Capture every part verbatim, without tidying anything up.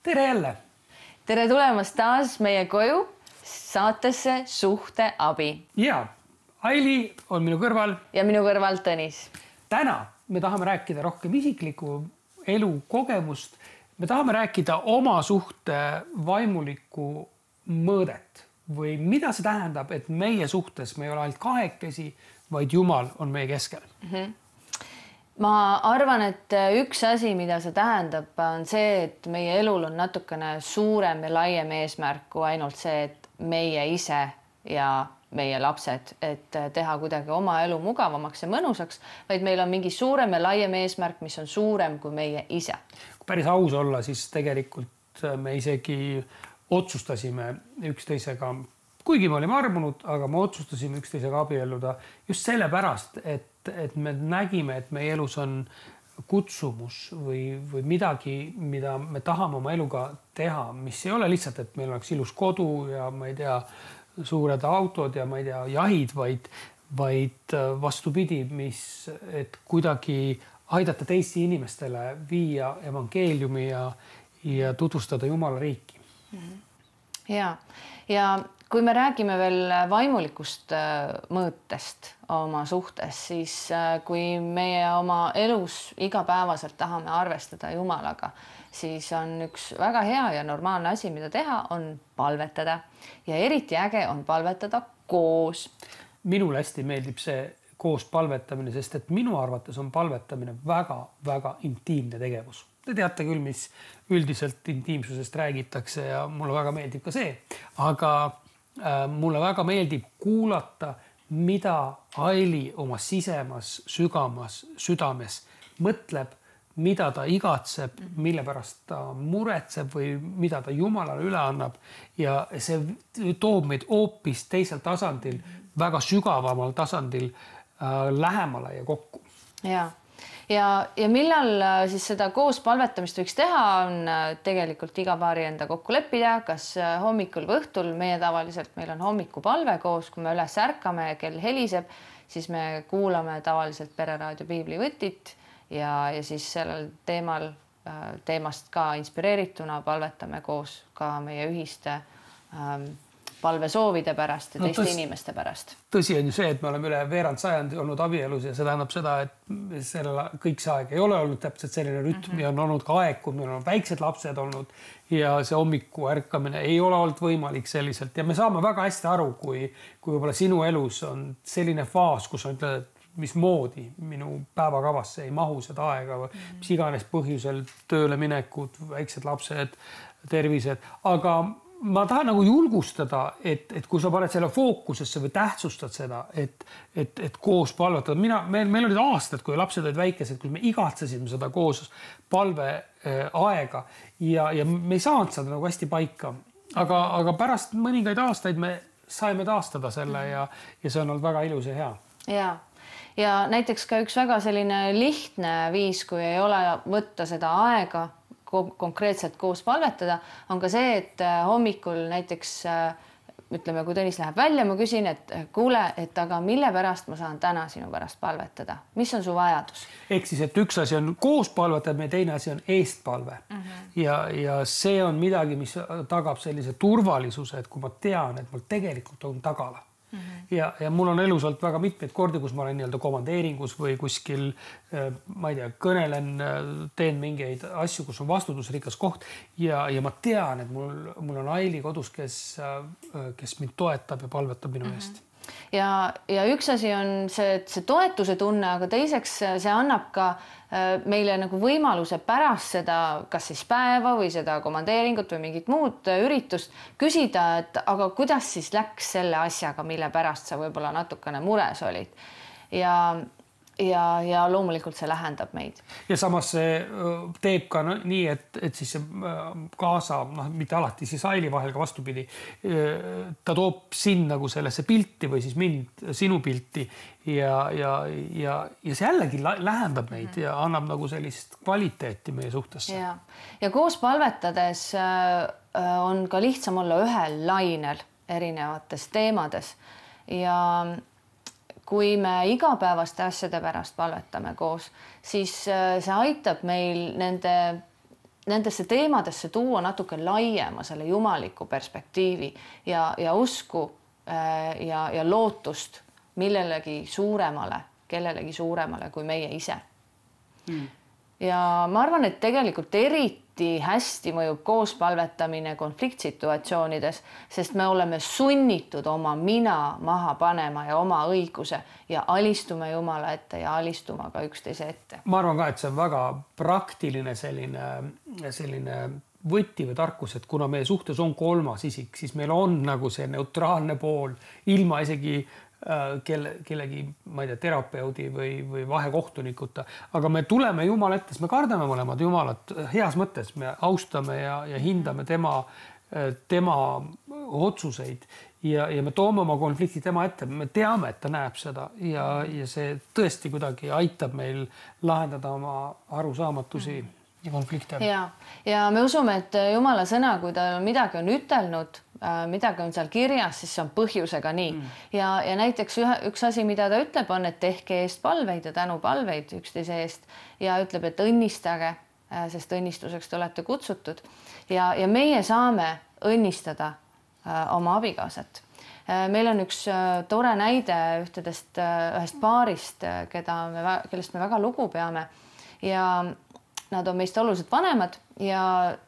tere jälle! Tere tulemast taas meie koju saatesse Suhte abi. Ja, Aili on minu kõrval. Ja minu kõrval Tõnis. Täna me tahame rääkida rohkem isikliku elu kogemust. Me tahame rääkida oma suhte vaimulikku mõõdet või mida see tähendab, et meie suhtes me ei ole ainult kahekesi, vaid Jumal on meie keskel. Mm-hmm. Ma arvan, et üks asi, mida see tähendab, on see, et meie elul on natukene suurem ja laiem eesmärk kui ainult see, et meie ise ja meie lapsed, et teha kuidagi oma elu mugavamaks ja mõnusaks, vaid meil on mingi suurem ja laiem eesmärk, mis on suurem kui meie ise. Kui päris aus olla, siis tegelikult me isegi otsustasime üksteisega, kuigi me olime armunud, aga me otsustasime üksteisega abielluda just sellepärast, et et me nägime, et meie elus on kutsumus või, või midagi, mida me tahame oma eluga teha, mis ei ole lihtsalt, et meil oleks ilus kodu ja ma ei tea, suured autod ja ma ei tea, jahid, vaid, vaid vastupidi, mis, et kuidagi aidata teisi inimestele viia evangeeliumi ja, ja tutvustada Jumala riiki. Ja, ja kui me räägime veel vaimulikust mõõtest oma suhtes, siis kui meie oma elus igapäevaselt tahame arvestada Jumalaga, siis on üks väga hea ja normaalne asi, mida teha, on palvetada. Ja eriti äge on palvetada koos. Minule hästi meeldib see koos palvetamine, sest et minu arvates on palvetamine väga, väga intiimne tegevus. Te teate küll, mis üldiselt intiimsusest räägitakse ja mulle väga meeldib ka see, aga äh, mulle väga meeldib kuulata, mida Aili oma sisemas, sügamas, südames mõtleb, mida ta igatseb, mille pärast ta muretseb või mida ta Jumalale üle annab ja see toob meid hoopis teisel tasandil, väga sügavamal tasandil äh, lähemale ja kokku. Ja. Ja, ja millal siis seda koos palvetamist võiks teha, on tegelikult iga paari enda kokku leppida, kas hommikul või õhtul. Meie tavaliselt, meil on hommikupalve koos, kui me üles ärkame ja kell heliseb, siis me kuulame tavaliselt Pereraadio piiblivõtit ja, ja siis sellel teemal, teemast ka inspireerituna palvetame koos ka meie ühiste ähm, palvesoovide pärast ja teiste no, tõs, inimeste pärast. Tõsi on ju see, et me oleme üle veerand sajandi olnud abielus ja see tähendab seda, et sellel kõik see aeg ei ole olnud täpselt selline rütm mm -hmm. ja on olnud ka aeg, kui meil on väiksed lapsed olnud ja see hommiku ärkamine ei ole olnud võimalik selliselt ja me saame väga hästi aru, kui, kui võib-olla sinu elus on selline faas, kus on ütled, et mismoodi minu päevakavasse ei mahu seda aega või mm -hmm. mis iganes põhjusel tööle minekud, väiksed lapsed, tervised, aga ma tahan nagu julgustada, et, et kui sa paned selle fookusesse või tähtsustad seda, et, et, et koos palvetada. Mina, meil, meil olid aastad, kui lapsed olid väikesed, kui me igatsesime seda koos palve äh, aega ja, ja me ei saanud seda nagu hästi paika. Aga, aga pärast mõningaid aastaid me saime taastada selle ja, ja see on olnud väga ilus ja hea. Ja, ja näiteks ka üks väga selline lihtne viis, kui ei ole võtta seda aega konkreetselt koos palvetada, on ka see, et hommikul näiteks ütleme, kui Tõnis läheb välja, ma küsin, et kuule, et aga mille pärast ma saan täna sinu pärast palvetada? Mis on su vajadus? Ehk siis, et üks asi on koos palvetada, ja teine asi on eestpalve. Mm -hmm. ja, ja see on midagi, mis tagab sellise turvalisuse, et kui ma tean, et mul tegelikult on tagala. Mm -hmm. ja, ja mul on elus olnud väga mitmeid kordi, kus ma olen nii-öelda komandeeringus või kuskil, ma ei tea, kõnelen, teen mingeid asju, kus on vastutusrikas koht ja, ja ma tean, et mul, mul on Aili kodus, kes, kes mind toetab ja palvetab minu eest. Mm -hmm. Ja, ja üks asi on see, see toetuse tunne, aga teiseks see annab ka meile nagu võimaluse pärast seda, kas siis päeva või seda komandeeringut või mingit muud üritust küsida, et aga kuidas siis läks selle asjaga, mille pärast sa võib-olla natukene mures olid. Ja, ja, ja loomulikult see lähendab meid. Ja samas see teeb ka nii, et, et siis see kaasa, noh, mitte alati siis Aili vahel ka vastupidi, ta toob sind nagu sellesse pilti või siis mind, sinu pilti ja, ja, ja, ja see jällegi lähendab meid mm. ja annab nagu sellist kvaliteeti meie suhtesse. Ja, ja koos palvetades on ka lihtsam olla ühel lainel erinevates teemades ja kui me igapäevaste asjade pärast palvetame koos, siis see aitab meil nende nendesse teemadesse tuua natuke laiema selle jumaliku perspektiivi ja, ja usku ja, ja lootust millelegi suuremale, kellelegi suuremale kui meie ise. Mm. Ja ma arvan, et tegelikult eriti hästi mõjub koospalvetamine konfliktsituatsioonides, sest me oleme sunnitud oma mina maha panema ja oma õiguse ja alistume Jumala ette ja alistuma ka üksteise ette. Ma arvan ka, et see on väga praktiline selline, selline võti või tarkus, et kuna meie suhtes on kolmas isik, siis meil on nagu see neutraalne pool ilma isegi kelle, kellegi, ma ei tea, terapeudi või, või vahekohtunikuta, aga me tuleme Jumala ette, me kardame mõlemad Jumalat heas mõttes, me austame ja, ja hindame tema, tema otsuseid ja, ja me toome oma konflikti tema ette, me teame, et ta näeb seda ja, ja see tõesti kuidagi aitab meil lahendada oma arusaamatusi ja konflikte. Ja, ja me usume, et Jumala sõna, kui ta midagi on ütelnud, midagi on seal kirjas, siis see on põhjusega nii. Mm. Ja, ja näiteks ühe, üks asi, mida ta ütleb, on, et tehke eest palveid ja tänupalveid üksteise eest ja ütleb, et õnnistage, sest õnnistuseks te olete kutsutud. Ja, ja meie saame õnnistada oma abikaasat. Meil on üks tore näide ühtedest, ühest paarist, keda me, kellest me väga lugu peame ja nad on meist oluliselt vanemad ja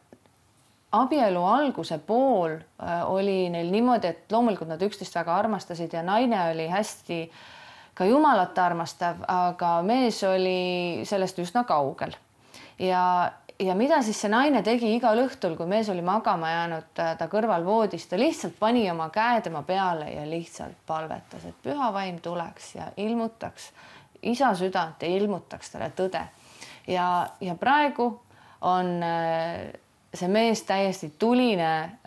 abielu alguse pool oli neil niimoodi, et loomulikult nad üksteist väga armastasid ja naine oli hästi ka Jumalat armastav, aga mees oli sellest üsna kaugel. Ja, ja mida siis see naine tegi igal õhtul, kui mees oli magama jäänud ta kõrval voodis, ta lihtsalt pani oma käe tema peale ja lihtsalt palvetas, et püha vaim tuleks ja ilmutaks isa südant ja ilmutaks talle tõde. Ja, ja praegu on see mees täiesti tuline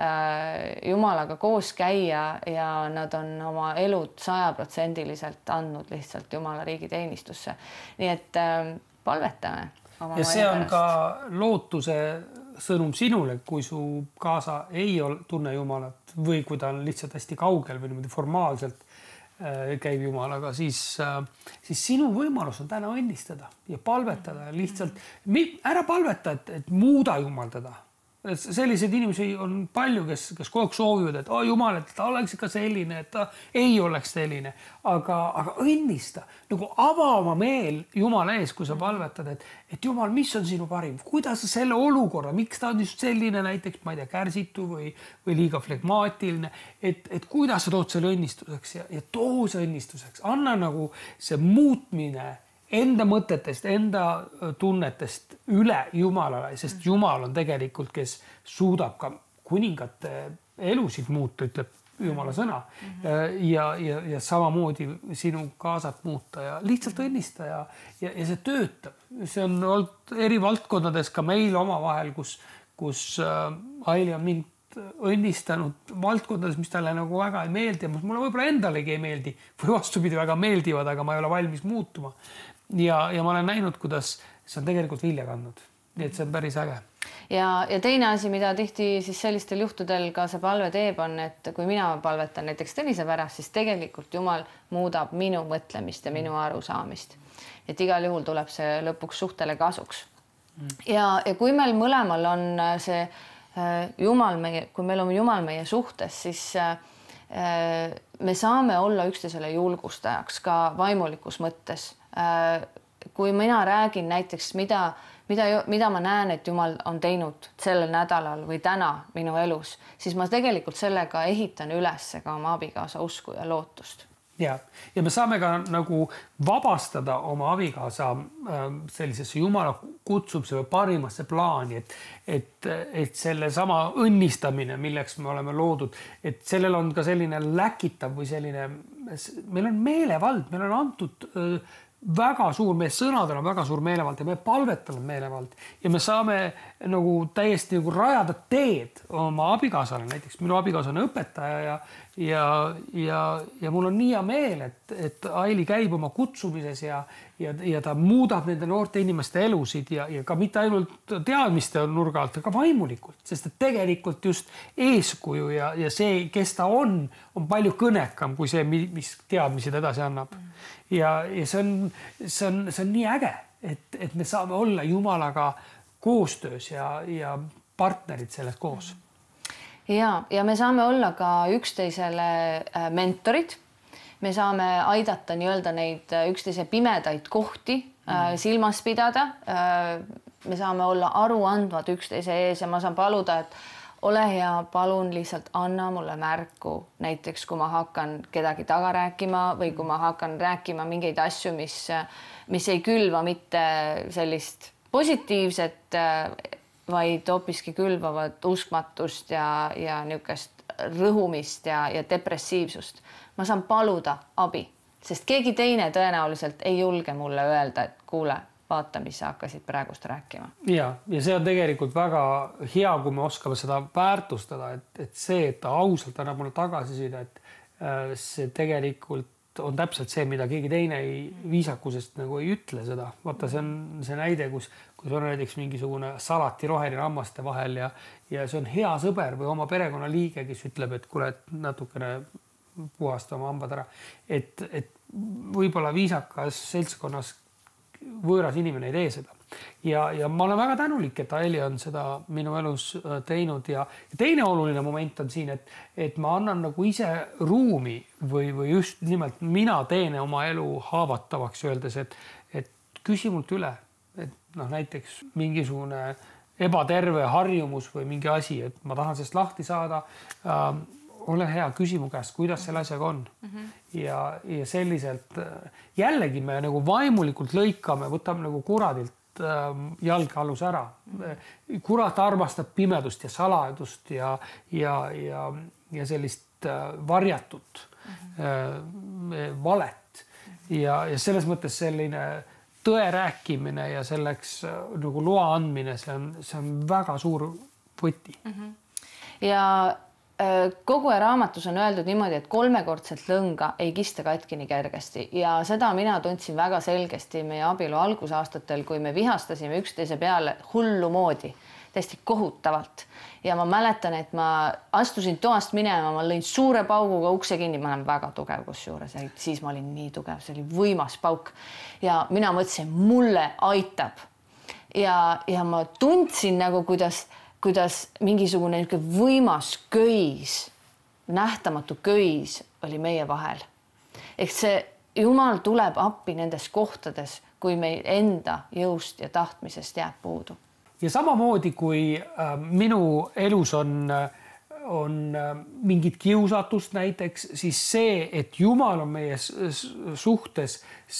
Jumalaga koos käia ja nad on oma elud sajaprotsendiliselt andnud lihtsalt Jumala riigi teenistusse. Nii et palvetame. Ja see on ka lootuse sõnum sinule, kui su kaasa ei ole, tunne Jumalat või kui ta on lihtsalt hästi kaugel või niimoodi formaalselt käib Jumalaga, siis, siis sinu võimalus on täna õnnistada ja palvetada ja lihtsalt ära palveta, et, et muuda Jumal teda. Selliseid inimesi on palju, kes, kes kogu aeg soovivad, et oh, Jumal, et ta oleks ikka selline, et ta ei oleks selline, aga, aga õnnista, nagu ava oma meel Jumala ees, kui sa palvetad, et, et Jumal, mis on sinu parim, kuidas sa selle olukorra, miks ta on just selline näiteks, ma ei tea, kärsitu või, või liiga flegmaatiline, et, et kuidas sa tood selle õnnistuseks ja, ja too see õnnistuseks, anna nagu see muutmine enda mõtetest, enda tunnetest üle Jumalale, sest Jumal on tegelikult, kes suudab ka kuningate elusid muuta, ütleb Jumala sõna. Ja, ja, ja samamoodi sinu kaasat muuta ja lihtsalt õnnista ja, ja, ja see töötab. See on olnud eri valdkondades ka meil oma vahel, kus, kus Aili on mind õnnistanud valdkondades, mis talle nagu väga ei meeldi ja mulle võib-olla endalegi ei meeldi või vastupidi väga meeldivad, aga ma ei ole valmis muutuma. Ja, ja ma olen näinud, kuidas see on tegelikult vilja kandnud. Nii et see on päris äge. Ja, ja teine asi, mida tihti siis sellistel juhtudel ka see palve teeb, on, et kui mina palvetan näiteks Tõnise pärast, siis tegelikult Jumal muudab minu mõtlemist ja minu arusaamist. Et igal juhul tuleb see lõpuks suhtele kasuks. Ja, ja kui meil mõlemal on see Jumal meie, kui meil on Jumal meie suhtes, siis me saame olla üksteisele julgustajaks ka vaimulikus mõttes. Kui mina räägin näiteks, mida, mida, mida ma näen, et Jumal on teinud sellel nädalal või täna minu elus, siis ma tegelikult sellega ehitan üles ka oma abikaasa usku ja lootust. Ja, ja me saame ka nagu vabastada oma abikaasa sellisesse Jumala kutsubse või parimasse plaani, et, et, et selle sama õnnistamine, milleks me oleme loodud, et sellel on ka selline läkitav või selline, meil on meelevald, meil on antud väga suur, meie sõnadel on väga suur meelevald ja me palvetame meelevald ja me saame nagu täiesti nagu rajada teed oma abikaasale. Näiteks minu abikaasa on õpetaja ja, ja, ja, ja mul on nii hea meel, et, et Aili käib oma kutsumises ja, ja, ja ta muudab nende noorte inimeste elusid ja, ja ka mitte ainult teadmiste nurga alt, aga vaimulikult, sest et tegelikult just eeskuju ja, ja see, kes ta on, on palju kõnekam kui see, mis teadmisi ta edasi annab. Ja, ja see on, see on, see on nii äge, et, et me saame olla Jumalaga koostöös ja, ja partnerid selles koos. Ja, ja me saame olla ka üksteisele mentorid. Me saame aidata nii-öelda neid üksteise pimedaid kohti mm. silmas pidada. Me saame olla aruandvad üksteise ees ja ma saan paluda, et ole hea, palun lihtsalt anna mulle märku. Näiteks, kui ma hakkan kedagi taga rääkima või kui ma hakkan rääkima mingeid asju, mis, mis ei külva mitte sellist positiivset, vaid hoopiski külvavad uskmatust ja, ja niisugust rõhumist ja, ja depressiivsust. Ma saan paluda abi, sest keegi teine tõenäoliselt ei julge mulle öelda, et kuule, vaata, mis sa hakkasid praegust rääkima. Ja, ja see on tegelikult väga hea, kui me oskame seda väärtustada, et, et see, et ta ausalt annab mulle tagasisida, et see tegelikult on täpselt see, mida keegi teine ei, viisakusest nagu ei ütle seda. Vaata, see on see näide, kus, kus on näiteks mingisugune salati roheline hammaste vahel ja, ja see on hea sõber või oma perekonna liige, kes ütleb, et kuule, et natukene puhasta oma hambad ära. Et, et võib-olla viisakas seltskonnas võõras inimene ei tee seda. Ja, ja ma olen väga tänulik, et Aeli on seda minu elus teinud ja, ja teine oluline moment on siin, et, et ma annan nagu ise ruumi või, või just nimelt mina teen oma elu haavatavaks öeldes, et, et küsi mult üle, et noh, näiteks mingisugune ebaterve harjumus või mingi asi, et ma tahan sellest lahti saada. Ähm, ole hea, küsi mu käest, kuidas selle asjaga on. Mm-hmm. ja, ja selliselt jällegi me nagu vaimulikult lõikame, võtame nagu kuradilt jalgealus ära. Kurat armastab pimedust ja saladust ja, ja, ja, ja sellist varjatut mm-hmm. valet. Ja, ja selles mõttes selline tõe rääkimine ja selleks nagu loa andmine, see on, see on väga suur võti. Mm-hmm. Ja kogu raamatus on öeldud niimoodi, et kolmekordselt lõnga ei kista katki nii kergesti ja seda mina tundsin väga selgesti meie abielu algusaastatel, kui me vihastasime üksteise peale hullu moodi, täiesti kohutavalt. Ja ma mäletan, et ma astusin toast minema, ma lõin suure pauguga ukse kinni, ma olen väga tugev kusjuures, siis ma olin nii tugev, see oli võimas pauk ja mina mõtlesin, mulle aitab ja, ja ma tundsin nagu, kuidas kuidas mingisugune võimas köis, nähtamatu köis oli meie vahel. Ehk see Jumal tuleb appi nendes kohtades, kui meil enda jõust ja tahtmisest jääb puudu. Ja samamoodi, kui äh, minu elus on, on äh, mingit kiusatust näiteks, siis see, et Jumal on meie suhtes,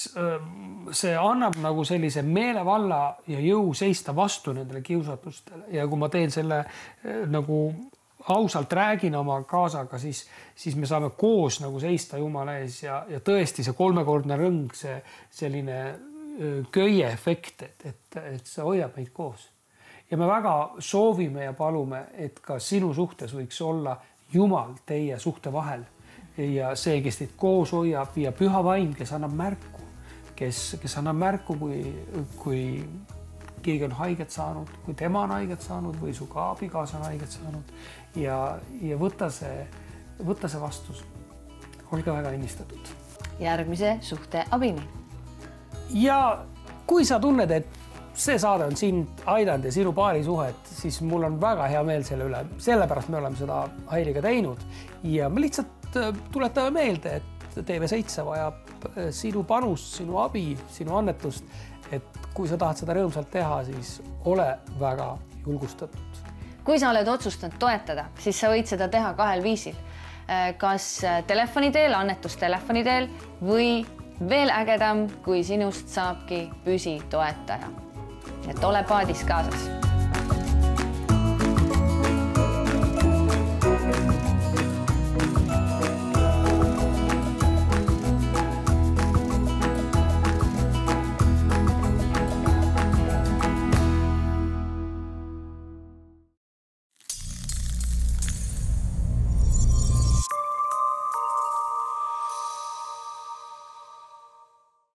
see annab nagu sellise meelevalla ja jõu seista vastu nendele kiusatustele. Ja kui ma teen selle nagu ausalt räägin oma kaasaga, siis, siis me saame koos nagu seista Jumala ees ja, ja tõesti see kolmekordne rõng, see selline köie efekt, et, et, et see hoiab meid koos. Ja me väga soovime ja palume, et ka sinu suhtes võiks olla Jumal teie suhte vahel ja see, kes teid koos hoiab ja püha vaim, kes annab märku, kes, kes annab märku, kui, kui keegi on haiget saanud, kui tema on haiget saanud või su ka abikaasa on haiget saanud ja, ja võta see, võta see vastus. Olge väga õnnistatud. Järgmise suhte abini. Ja kui sa tunned, et see saade on sind aidanud ja sinu paari suhet, siis mul on väga hea meel selle üle. Sellepärast me oleme seda Ailiga teinud ja me lihtsalt tuletame meelde, et T V seitse vajab sinu panust, sinu abi, sinu annetust, et kui sa tahad seda rõõmsalt teha, siis ole väga julgustatud. Kui sa oled otsustanud toetada, siis sa võid seda teha kahel viisil. Kas telefoni teel, annetus telefoni teel või veel ägedam, kui sinust saabki püsi toetaja. Et ole paadis kaasas.